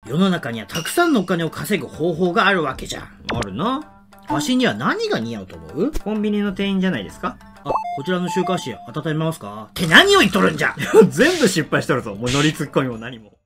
世の中にはたくさんのお金を稼ぐ方法があるわけじゃん。 あるな。 わしには何が似合うと思う？ コンビニの店員じゃないですか？ あ、こちらの週刊誌温めますかって何を言っとるんじゃ全部失敗しとるぞ。もう乗りツッコミも何も。